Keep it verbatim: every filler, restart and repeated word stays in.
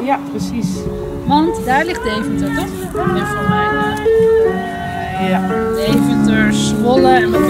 Ja, precies. Want daar ligt Deventer, toch? En van mij. Ja. Deventer, Zwolle en wat